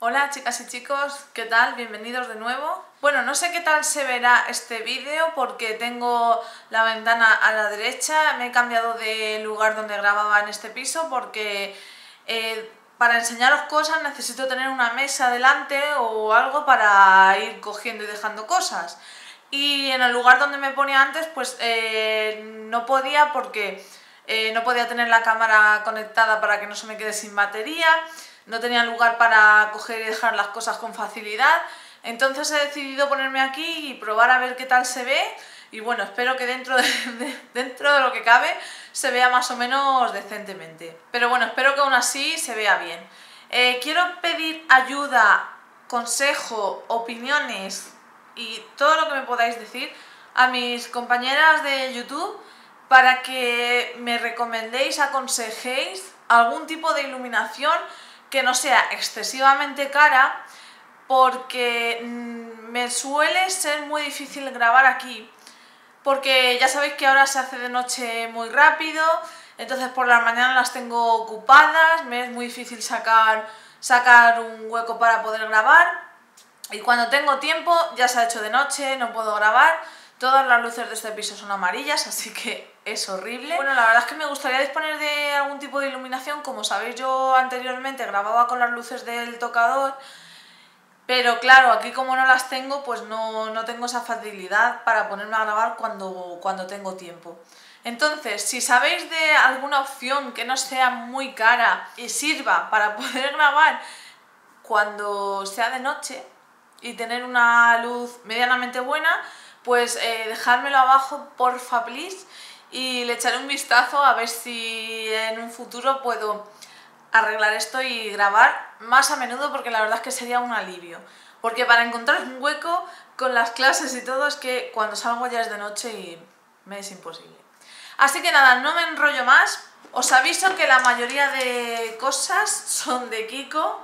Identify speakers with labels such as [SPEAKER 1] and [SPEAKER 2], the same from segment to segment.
[SPEAKER 1] Hola chicas y chicos, ¿qué tal? Bienvenidos de nuevo. Bueno, no sé qué tal se verá este vídeo porque tengo la ventana a la derecha. Me he cambiado de lugar donde grababa en este piso porque para enseñaros cosas necesito tener una mesa delante o algo para ir cogiendo y dejando cosas. Y en el lugar donde me ponía antes pues no podía porque no podía tener la cámara conectada para que no se me quede sin batería. No tenía lugar para coger y dejar las cosas con facilidad, entonces he decidido ponerme aquí y probar a ver qué tal se ve y bueno, espero que dentro de lo que cabe se vea más o menos decentemente. Pero bueno, espero que aún así se vea bien. Quiero pedir ayuda, consejo, opiniones y todo lo que me podáis decir a mis compañeras de YouTube para que me recomendéis, aconsejéis algún tipo de iluminación que no sea excesivamente cara, porque me suele ser muy difícil grabar aquí, porque ya sabéis que ahora se hace de noche muy rápido, entonces por las mañanas las tengo ocupadas, me es muy difícil sacar un hueco para poder grabar, y cuando tengo tiempo ya se ha hecho de noche, no puedo grabar. Todas las luces de este piso son amarillas, así que es horrible. Bueno, la verdad es que me gustaría disponer de algún tipo de iluminación. Como sabéis, yo anteriormente grababa con las luces del tocador, pero claro, aquí como no las tengo, pues no tengo esa facilidad para ponerme a grabar cuando tengo tiempo. Entonces, si sabéis de alguna opción que no sea muy cara y sirva para poder grabar cuando sea de noche y tener una luz medianamente buena, pues dejádmelo abajo, porfa, please, y le echaré un vistazo a ver si en un futuro puedo arreglar esto y grabar más a menudo, porque la verdad es que sería un alivio. Porque para encontrar un hueco con las clases y todo es que cuando salgo ya es de noche y me es imposible. Así que nada, no me enrollo más. Os aviso que la mayoría de cosas son de Kiko,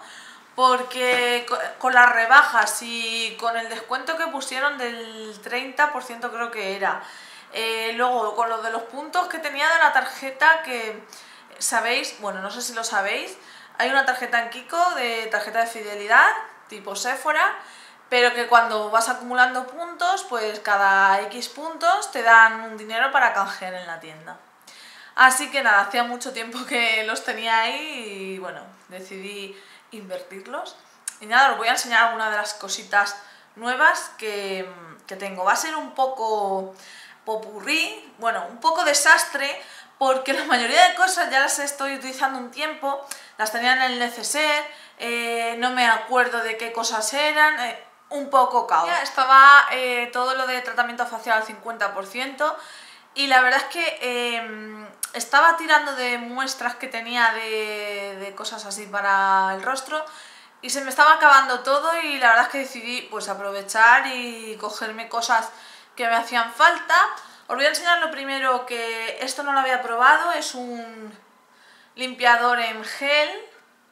[SPEAKER 1] porque con las rebajas y con el descuento que pusieron del 30% creo que era, luego con lo de los puntos que tenía de la tarjeta, que sabéis, bueno, no sé si lo sabéis, hay una tarjeta en Kiko de tarjeta de fidelidad tipo Sephora, pero que cuando vas acumulando puntos, pues cada X puntos te dan un dinero para canjear en la tienda. Así que nada, hacía mucho tiempo que los tenía ahí y bueno, decidí invertirlos. Y nada, os voy a enseñar algunas de las cositas nuevas que tengo. Va a ser un poco popurrí, bueno, un poco desastre, porque la mayoría de cosas ya las estoy utilizando un tiempo, las tenía en el neceser, no me acuerdo de qué cosas eran, un poco caos. Estaba todo lo de tratamiento facial al 50%, y la verdad es que estaba tirando de muestras que tenía de cosas así para el rostro y se me estaba acabando todo, y la verdad es que decidí pues aprovechar y cogerme cosas que me hacían falta. Os voy a enseñar lo primero, que esto no lo había probado, es un limpiador en gel,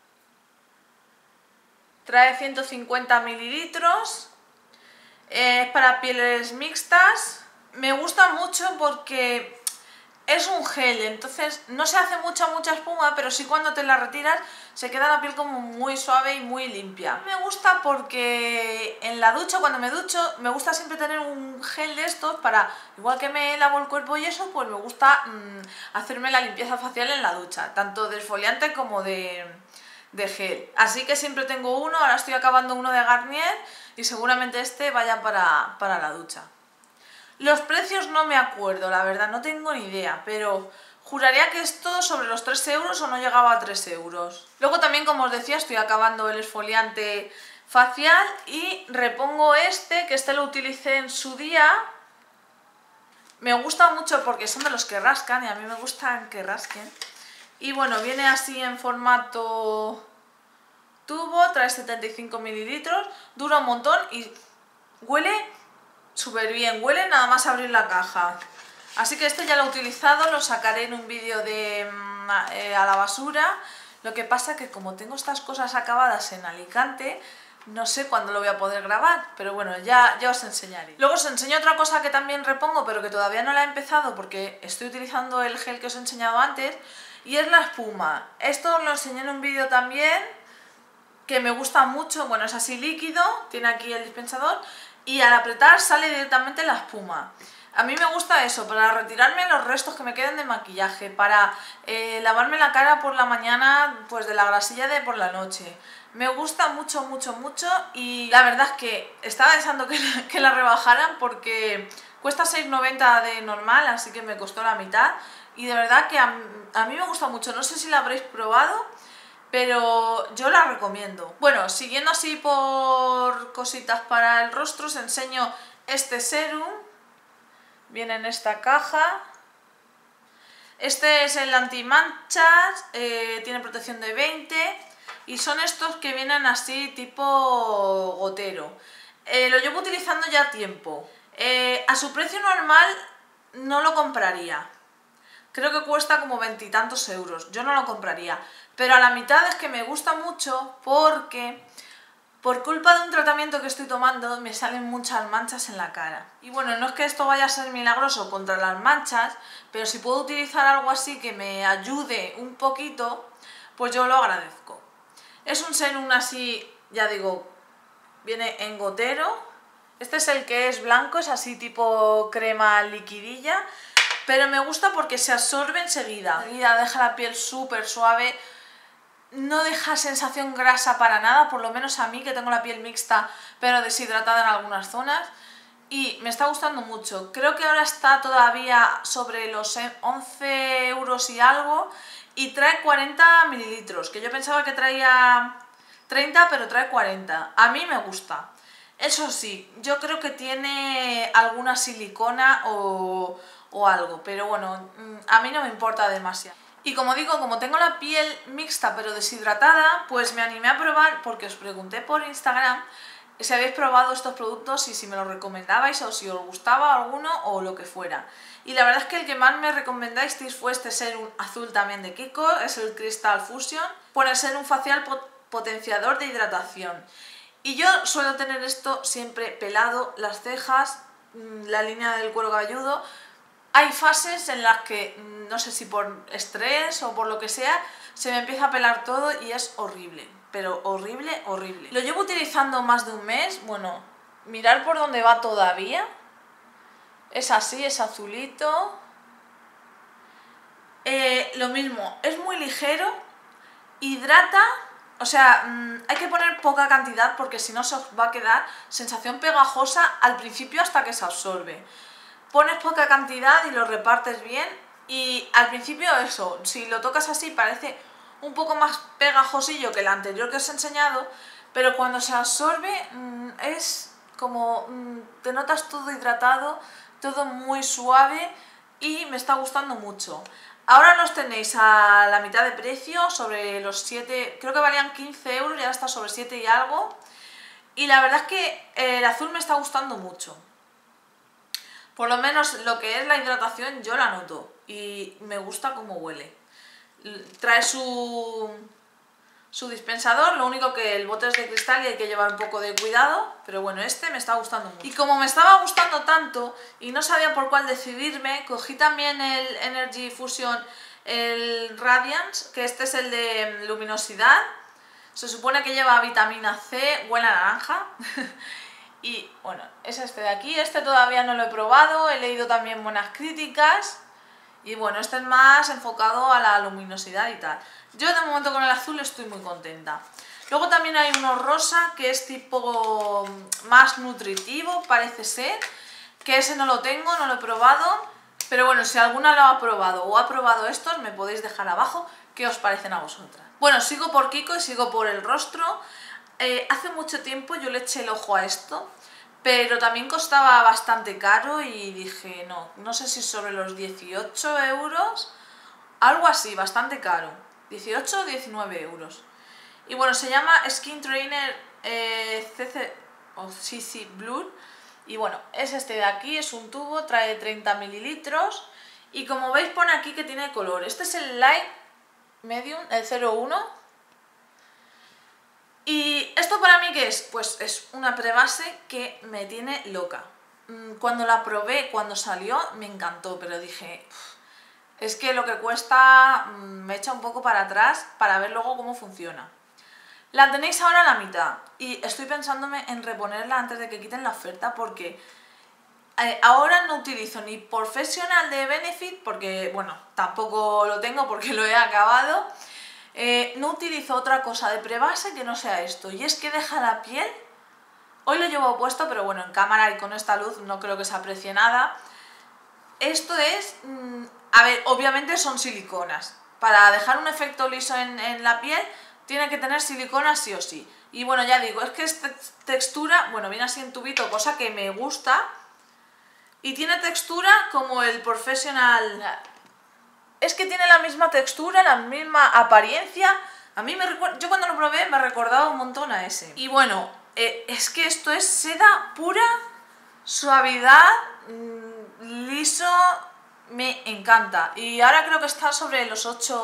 [SPEAKER 1] trae 150 mililitros, es para pieles mixtas. Me gusta mucho porque es un gel, entonces no se hace mucha espuma, pero sí cuando te la retiras se queda la piel como muy suave y muy limpia. Me gusta porque en la ducha, cuando me ducho, me gusta siempre tener un gel de estos para, igual que me lavo el cuerpo y eso, pues me gusta hacerme la limpieza facial en la ducha, tanto de exfoliante como de gel. Así que siempre tengo uno, ahora estoy acabando uno de Garnier y seguramente este vaya para la ducha. Los precios no me acuerdo, la verdad, no tengo ni idea, pero juraría que esto sobre los 3 euros o no llegaba a 3 euros. Luego también, como os decía, estoy acabando el exfoliante facial y repongo este, que este lo utilicé en su día. Me gusta mucho porque son de los que rascan y a mí me gustan que rasquen. Y bueno, viene así en formato tubo, trae 75 mililitros, dura un montón y huele súper bien, huele nada más abrir la caja. Así que este ya lo he utilizado, lo sacaré en un vídeo de a la basura. Lo que pasa que como tengo estas cosas acabadas en Alicante, no sé cuándo lo voy a poder grabar, pero bueno, ya os enseñaré. Luego os enseño otra cosa que también repongo, pero que todavía no la he empezado porque estoy utilizando el gel que os he enseñado antes, y es la espuma. Esto os lo enseñé en un vídeo también, que me gusta mucho. Bueno, es así líquido, tiene aquí el dispensador y al apretar sale directamente la espuma. A mí me gusta eso, para retirarme los restos que me queden de maquillaje, para lavarme la cara por la mañana, pues de la grasilla de por la noche. Me gusta mucho, mucho, mucho y la verdad es que estaba deseando que la rebajaran porque cuesta 6,90 de normal, así que me costó la mitad. Y de verdad que a mí me gusta mucho, no sé si la habréis probado, pero yo la recomiendo. Bueno, siguiendo así por cositas para el rostro, os enseño este serum. Viene en esta caja. Este es el anti-manchas, tiene protección de 20 y son estos que vienen así tipo gotero. Lo llevo utilizando ya tiempo. A su precio normal no lo compraría. Creo que cuesta como 20 y tantos euros. Yo no lo compraría. Pero a la mitad es que me gusta mucho porque por culpa de un tratamiento que estoy tomando me salen muchas manchas en la cara. Y bueno, no es que esto vaya a ser milagroso contra las manchas, pero si puedo utilizar algo así que me ayude un poquito, pues yo lo agradezco. Es un serum así, ya digo, viene en gotero. Este es el que es blanco, es así tipo crema liquidilla, pero me gusta porque se absorbe enseguida. Enseguida deja la piel súper suave. No deja sensación grasa para nada, por lo menos a mí que tengo la piel mixta pero deshidratada en algunas zonas, y me está gustando mucho. Creo que ahora está todavía sobre los 11 euros y algo y trae 40 mililitros, que yo pensaba que traía 30 pero trae 40. A mí me gusta. Eso sí, yo creo que tiene alguna silicona o algo, pero bueno, a mí no me importa demasiado. Y como digo, como tengo la piel mixta pero deshidratada, pues me animé a probar porque os pregunté por Instagram si habéis probado estos productos y si me los recomendabais o si os gustaba alguno o lo que fuera. Y la verdad es que el que más me recomendasteis fue este serum azul también de Kiko, es el Crystal Fusion, por el serum facial potenciador de hidratación. Y yo suelo tener esto siempre pelado, las cejas, la línea del cuero cabelludo. Hay fases en las que, no sé si por estrés o por lo que sea, se me empieza a pelar todo y es horrible, pero horrible, horrible. Lo llevo utilizando más de un mes, bueno, mirar por dónde va todavía. Es así, es azulito. Lo mismo, es muy ligero, hidrata, o sea, hay que poner poca cantidad porque si no se os va a quedar sensación pegajosa al principio hasta que se absorbe. Pones poca cantidad y lo repartes bien y al principio eso, si lo tocas así parece un poco más pegajosillo que el anterior que os he enseñado, pero cuando se absorbe es como te notas todo hidratado, todo muy suave y me está gustando mucho. Ahora los tenéis a la mitad de precio, sobre los 7, creo que valían 15 euros y ahora está sobre 7 y algo. Y la verdad es que el azul me está gustando mucho. Por lo menos lo que es la hidratación yo la noto y me gusta cómo huele. Trae su dispensador, lo único que el bote es de cristal y hay que llevar un poco de cuidado, pero bueno, este me está gustando mucho. Y como me estaba gustando tanto y no sabía por cuál decidirme, cogí también el Energy Fusion, el Radiance, que este es el de luminosidad. Se supone que lleva vitamina C, huele a naranja. Y bueno, es este de aquí. Este todavía no lo he probado, he leído también buenas críticas. Y bueno, este es más enfocado a la luminosidad y tal. Yo de momento con el azul estoy muy contenta. Luego también hay uno rosa que es tipo más nutritivo, parece ser. Que ese no lo tengo, no lo he probado. Pero bueno, si alguna lo ha probado o ha probado estos, me podéis dejar abajo qué os parecen a vosotras. Bueno, sigo por Kiko y sigo por el rostro. Hace mucho tiempo yo le eché el ojo a esto, pero también costaba bastante caro y dije, no sé si sobre los 18 euros, algo así, bastante caro, 18 o 19 euros. Y bueno, se llama Skin Trainer CC o CC Blue y bueno, es este de aquí, es un tubo, trae 30 mililitros y como veis pone aquí que tiene color. Este es el Light Medium, el 01. ¿Y esto para mí qué es? Pues es una prebase que me tiene loca. Cuando la probé, cuando salió, me encantó, pero dije, es que lo que cuesta me echa un poco para atrás para ver luego cómo funciona. La tenéis ahora a la mitad y estoy pensándome en reponerla antes de que quiten la oferta porque ahora no utilizo ni Professional de Benefit porque, bueno, tampoco lo tengo porque lo he acabado. No utilizo otra cosa de prebase que no sea esto y es que deja la piel. Hoy lo llevo puesto, pero bueno, en cámara y con esta luz no creo que se aprecie nada. Esto es, a ver, obviamente son siliconas. Para dejar un efecto liso en la piel tiene que tener silicona sí o sí. Y bueno, ya digo, es que es textura, bueno, viene así en tubito, cosa que me gusta. Y tiene textura como el Professional. Es que tiene la misma textura, la misma apariencia. A mí me recuerda, yo cuando lo probé me recordaba un montón a ese. Y bueno, es que esto es seda pura, suavidad, liso, me encanta. Y ahora creo que está sobre los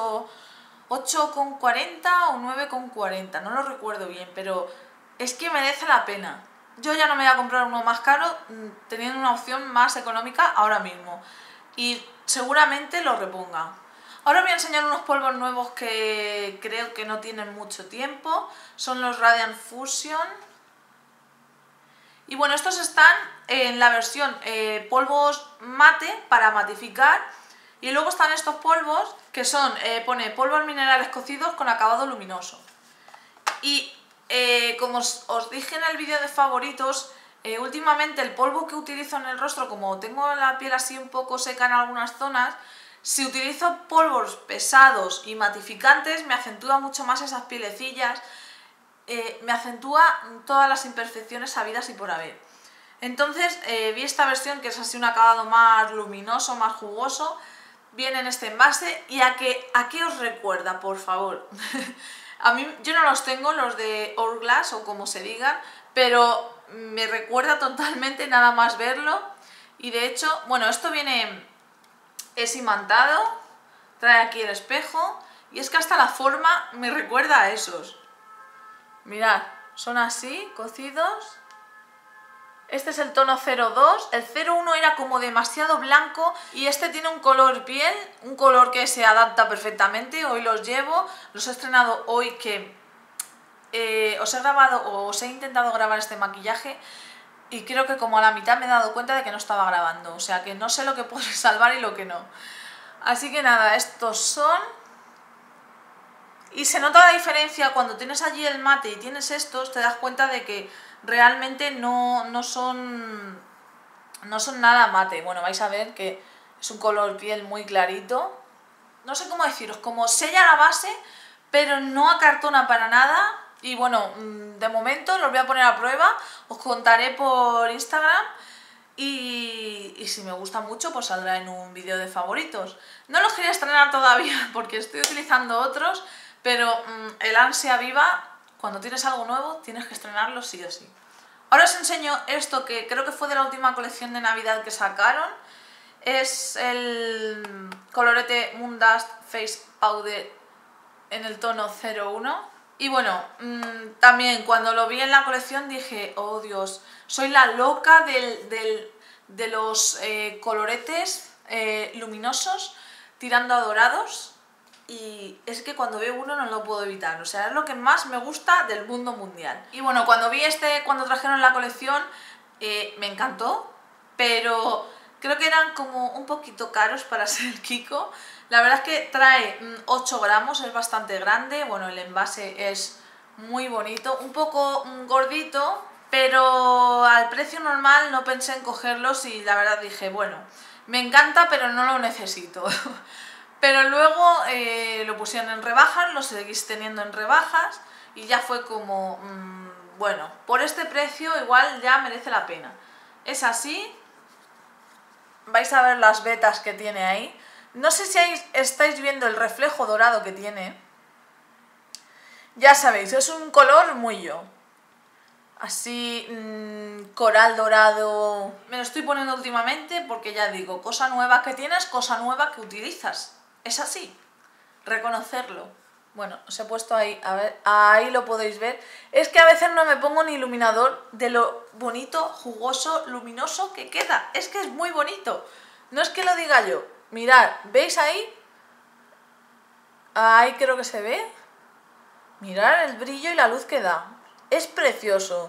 [SPEAKER 1] 8,40 o 9,40, no lo recuerdo bien, pero es que merece la pena. Yo ya no me voy a comprar uno más caro teniendo una opción más económica ahora mismo. Y seguramente lo reponga. Ahora os voy a enseñar unos polvos nuevos que creo que no tienen mucho tiempo. Son los Radiant Fusion. Y bueno, estos están en la versión polvos mate para matificar. Y luego están estos polvos que son, pone polvos minerales cocidos con acabado luminoso. Y como os dije en el vídeo de favoritos, últimamente el polvo que utilizo en el rostro, como tengo la piel así un poco seca en algunas zonas, si utilizo polvos pesados y matificantes me acentúa mucho más esas pielecillas, me acentúa todas las imperfecciones habidas y por haber. Entonces vi esta versión que es así un acabado más luminoso, más jugoso, viene en este envase. ¿Y a qué os recuerda, por favor? A mí, yo no los tengo, los de Hourglass o como se digan, pero me recuerda totalmente nada más verlo. Y de hecho, bueno, esto es imantado, trae aquí el espejo y es que hasta la forma me recuerda a esos. Mirad, son así, cocidos. Este es el tono 02, el 01 era como demasiado blanco y este tiene un color piel, un color que se adapta perfectamente. Hoy los llevo, los he estrenado hoy que os he grabado o os he intentado grabar este maquillaje y creo que como a la mitad me he dado cuenta de que no estaba grabando, o sea que no sé lo que puedo salvar y lo que no. Así que nada, estos son. Y se nota la diferencia cuando tienes allí el mate y tienes estos, te das cuenta de que realmente no son nada mate. Bueno, vais a ver que es un color piel muy clarito. No sé cómo deciros, como sella la base, pero no acartona para nada. Y bueno, de momento los voy a poner a prueba, os contaré por Instagram. Y si me gusta mucho, pues saldrá en un vídeo de favoritos. No los quería estrenar todavía porque estoy utilizando otros, pero el ansia viva, cuando tienes algo nuevo, tienes que estrenarlo sí o sí. Ahora os enseño esto que creo que fue de la última colección de Navidad que sacaron. Es el colorete Moon Dust Face Powder en el tono 01. Y bueno, también cuando lo vi en la colección dije, oh Dios, soy la loca de los coloretes luminosos tirando a dorados. Y es que cuando veo uno no lo puedo evitar, o sea, es lo que más me gusta del mundo mundial. Y bueno, cuando vi cuando trajeron la colección, me encantó, pero creo que eran como un poquito caros para ser el Kiko. La verdad es que trae 8 gramos, es bastante grande, bueno, el envase es muy bonito, un poco gordito, pero al precio normal no pensé en cogerlos y la verdad dije, bueno, me encanta pero no lo necesito. Pero luego lo pusieron en rebajas, lo seguís teniendo en rebajas y ya fue como, bueno, por este precio igual ya merece la pena. Es así, vais a ver las vetas que tiene ahí. No sé si estáis viendo el reflejo dorado que tiene. Ya sabéis, es un color muy yo. Así, coral dorado. Me lo estoy poniendo últimamente porque ya digo, cosa nueva que tienes, cosa nueva que utilizas. Es así, reconocerlo. Bueno, os he puesto ahí, a ver, ahí lo podéis ver. Es que a veces no me pongo ni iluminador de lo bonito, jugoso, luminoso que queda. Es que es muy bonito. No es que lo diga yo. Mirad, ¿veis ahí? Ahí creo que se ve. Mirad el brillo y la luz que da. Es precioso.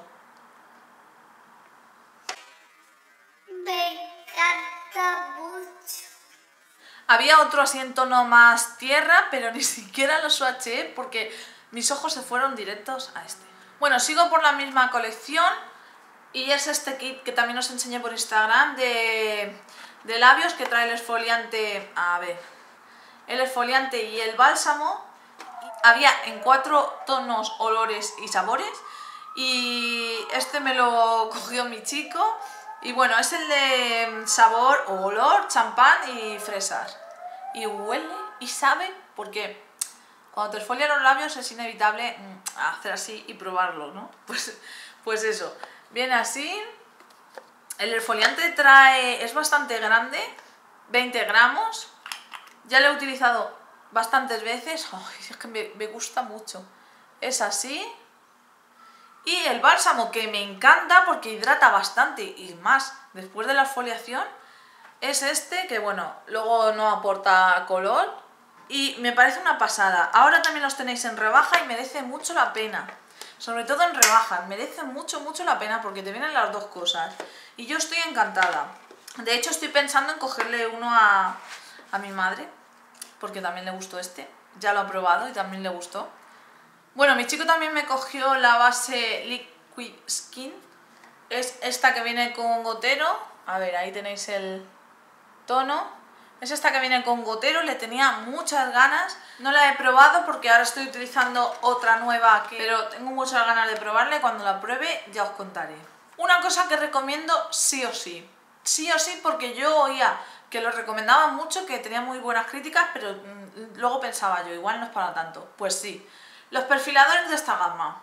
[SPEAKER 2] Me encanta mucho.
[SPEAKER 1] Había otro así en tono más tierra, pero ni siquiera lo swatché porque mis ojos se fueron directos a este. Bueno, sigo por la misma colección y es este kit que también os enseñé por Instagram de labios que trae el exfoliante, a ver, el exfoliante y el bálsamo. Había en 4 tonos, olores y sabores y este me lo cogió mi chico y bueno, es el de sabor o olor, champán y fresas y huele y sabe porque cuando te exfolian los labios es inevitable hacer así y probarlo, ¿no? Pues eso, viene así, el exfoliante trae, es bastante grande, 20 gramos, ya lo he utilizado bastantes veces. Ay, es que me gusta mucho. Es así. Y el bálsamo, que me encanta porque hidrata bastante y más después de la exfoliación, es este, que bueno, luego no aporta color y me parece una pasada. Ahora también los tenéis en rebaja y merece mucho la pena. Sobre todo en rebaja, merece mucho la pena porque te vienen las dos cosas. Y yo estoy encantada. De hecho estoy pensando en cogerle uno a mi madre, porque también le gustó este, ya lo ha probado y también le gustó. Bueno, mi chico también me cogió la base Liquid Skin, es esta que viene con gotero, a ver, ahí tenéis el tono, es esta que viene con gotero, le tenía muchas ganas, no la he probado porque ahora estoy utilizando otra nueva, pero tengo muchas ganas de probarla y cuando la pruebe ya os contaré. Una cosa que recomiendo sí o sí porque yo oía que lo recomendaban mucho, que tenía muy buenas críticas, pero luego pensaba yo, igual no es para tanto. Pues sí, los perfiladores de esta gama,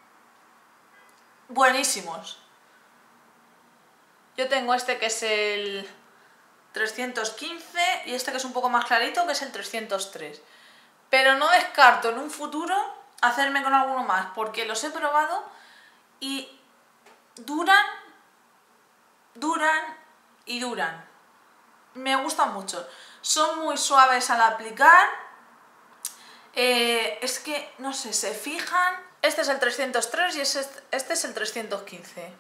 [SPEAKER 1] buenísimos. Yo tengo este que es el 315 y este que es un poco más clarito, que es el 303. Pero no descarto en un futuro hacerme con alguno más, porque los he probado y duran y duran. Me gustan mucho. Son muy suaves al aplicar. Es que, no sé, se fijan. Este es el 303 y este es el 315.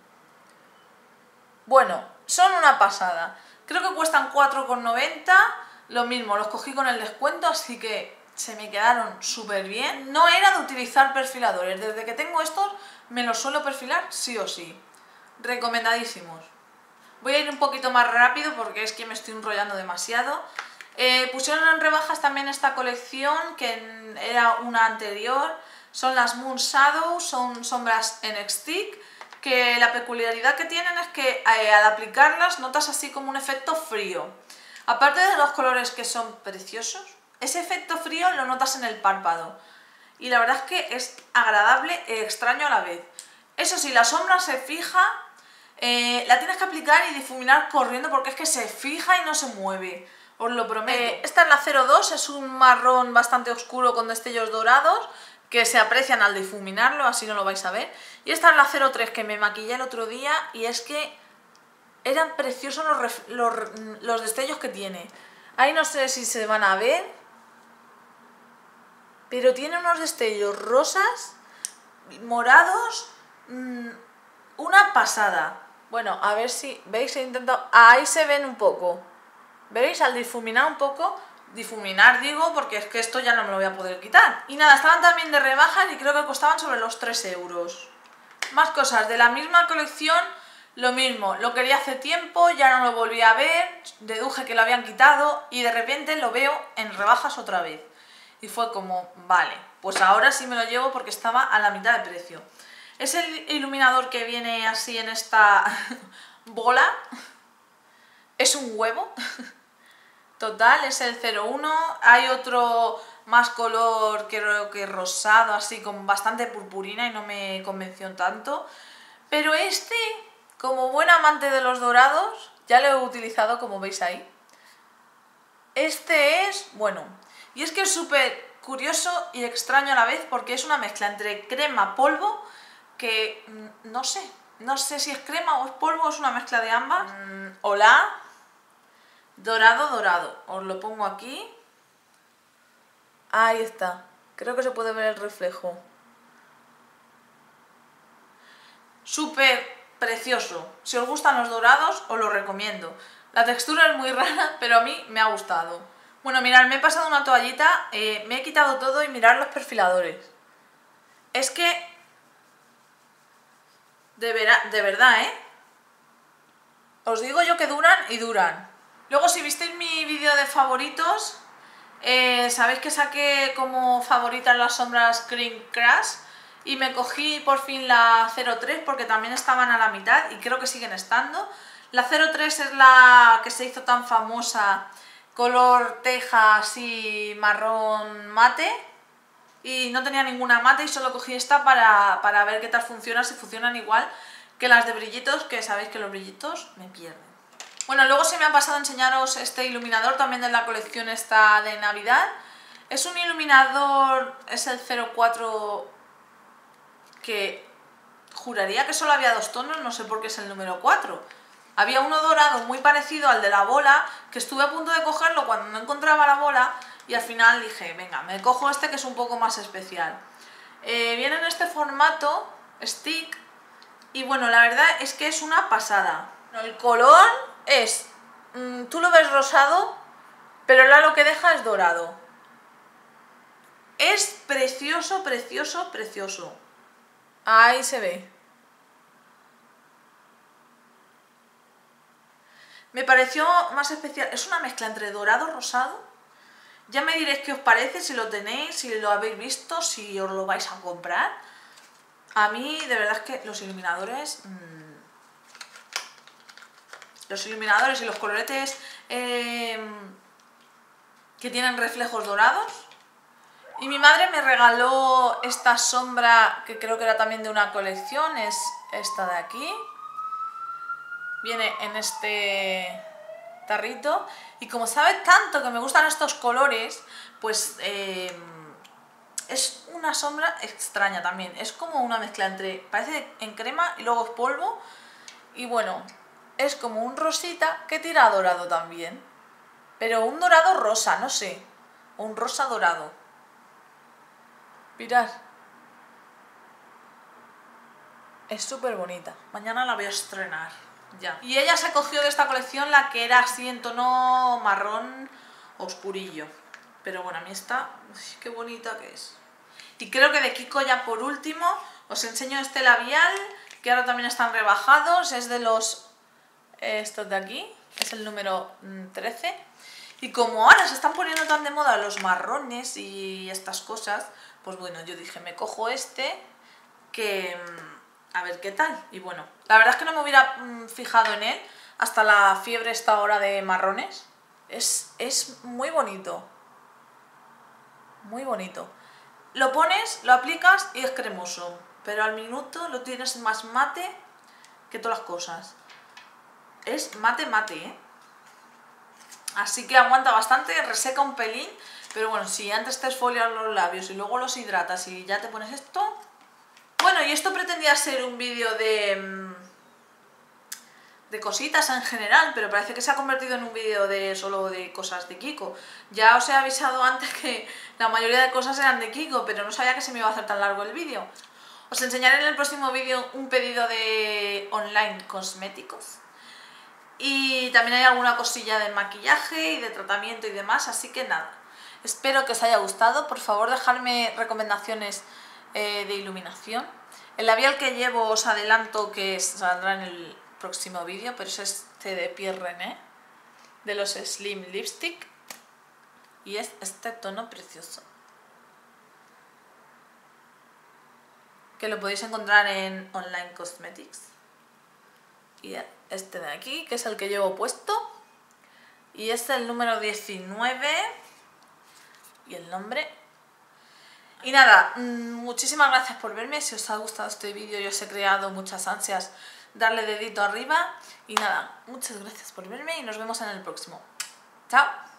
[SPEAKER 1] Bueno, son una pasada. Creo que cuestan 4,90. Lo mismo, los cogí con el descuento, así que se me quedaron súper bien. No era de utilizar perfiladores. Desde que tengo estos, me los suelo perfilar sí o sí. Recomendadísimos. Voy a ir un poquito más rápido porque es que me estoy enrollando demasiado. Pusieron en rebajas también esta colección, que era una anterior. Son las Moon Shadow, son sombras en stick, que la peculiaridad que tienen es que al aplicarlas notas así como un efecto frío. Aparte de los colores que son preciosos, ese efecto frío lo notas en el párpado. Y la verdad es que es agradable e extraño a la vez. Eso sí, la sombra se fija. La tienes que aplicar y difuminar corriendo porque es que se fija y no se mueve, os lo prometo. Esta es la 02, es un marrón bastante oscuro con destellos dorados que se aprecian al difuminarlo, así no lo vais a ver. Y esta es la 03 que me maquillé el otro día y es que eran preciosos los destellos que tiene. Ahí no sé si se van a ver, pero tiene unos destellos rosas, morados, una pasada. Bueno, a ver si veis, he intentado... Ahí se ven un poco. ¿Veis? Al difuminar un poco... Difuminar digo porque es que esto ya no me lo voy a poder quitar. Y nada, estaban también de rebajas y creo que costaban sobre los 3 euros. Más cosas de la misma colección, lo mismo. Lo quería hace tiempo, ya no lo volví a ver, deduje que lo habían quitado y de repente lo veo en rebajas otra vez. Y fue como, vale, pues ahora sí me lo llevo porque estaba a la mitad de precio. Es el iluminador que viene así en esta bola. Es un huevo. Total, es el 01. Hay otro más color, creo que rosado, así con bastante purpurina y no me convenció tanto. Pero este, como buen amante de los dorados, ya lo he utilizado como veis ahí. Este es, bueno, y es que es súper curioso y extraño a la vez porque es una mezcla entre crema, polvo, que no sé si es crema o es polvo o es una mezcla de ambas. Hola, dorado, os lo pongo aquí, ahí está, Creo que se puede ver el reflejo. Súper precioso. Si os gustan los dorados, os lo recomiendo. La textura es muy rara, pero a mí me ha gustado. Bueno, mirad, me he pasado una toallita, me he quitado todo y mirad los perfiladores. Es que... de verdad, ¿eh? Os digo yo que duran y duran. Luego, si visteis mi vídeo de favoritos, sabéis que saqué como favoritas las sombras Cream Crush y me cogí por fin la 03 porque también estaban a la mitad y creo que siguen estando. La 03 es la que se hizo tan famosa, color teja así marrón mate, y no tenía ninguna mate y solo cogí esta para ver qué tal funciona, si funcionan igual que las de brillitos, que sabéis que los brillitos me pierden. Bueno, luego se me ha pasado a enseñaros este iluminador también de la colección esta de Navidad. Es un iluminador, es el 04, que juraría que solo había 2 tonos, no sé por qué es el número 4. Había uno dorado muy parecido al de la bola, que estuve a punto de cogerlo cuando no encontraba la bola y al final dije, venga, me cojo este que es un poco más especial. Viene en este formato stick y bueno, la verdad es que es una pasada. El color es, tú lo ves rosado, pero el halo que deja es dorado. Es precioso, precioso, precioso. Ahí se ve. Me pareció más especial. Es una mezcla entre dorado y rosado. Ya me diréis qué os parece, si lo tenéis, si lo habéis visto, si os lo vais a comprar. A mí, de verdad es que los iluminadores... y los coloretes que tienen reflejos dorados. Y mi madre me regaló esta sombra, que creo que era también de una colección, es esta de aquí. Viene en este tarrito y como sabe tanto que me gustan estos colores, pues es una sombra extraña también. Es como una mezcla entre, parece en crema y luego es polvo. Y bueno, es como un rosita que tira a dorado también. Pero un dorado rosa, no sé. O un rosa dorado. Mirad. Es súper bonita. Mañana la voy a estrenar. Ya. Y ella se cogió de esta colección la que era así en tono marrón oscurillo. Pero bueno, a mí esta, uy, qué bonita que es. Y creo que de Kiko ya por último os enseño este labial, que ahora también están rebajados. Es de los... estos de aquí. Es el número 13. Y como ahora se están poniendo tan de moda los marrones y estas cosas, pues bueno, yo dije, me cojo este que... a ver qué tal. Y bueno, la verdad es que no me hubiera fijado en él hasta la fiebre esta ahora de marrones. Es muy bonito. Muy bonito. Lo pones, lo aplicas y es cremoso. Pero al minuto lo tienes más mate que todas las cosas. Es mate mate, ¿eh? Así que aguanta bastante, reseca un pelín. Pero bueno, si antes te esfolias los labios y luego los hidratas y ya te pones esto... Bueno, y esto pretendía ser un vídeo de cositas en general, pero parece que se ha convertido en un vídeo solo de cosas de Kiko. Ya os he avisado antes que la mayoría de cosas eran de Kiko, pero no sabía que se me iba a hacer tan largo el vídeo. Os enseñaré en el próximo vídeo un pedido de online cosméticos. Y también hay alguna cosilla de maquillaje y de tratamiento y demás, así que nada. Espero que os haya gustado. Por favor, dejadme recomendaciones de iluminación. El labial que llevo os adelanto que saldrá en el próximo vídeo, pero es este de Pierre René, de los Slim Lipstick, y es este tono precioso, que lo podéis encontrar en Online Cosmetics. Y este de aquí, que es el que llevo puesto, y este es el número 19 y el nombre. Y nada, muchísimas gracias por verme. Si os ha gustado este vídeo y os he creado muchas ansias, darle dedito arriba. Y nada, muchas gracias por verme y nos vemos en el próximo. Chao.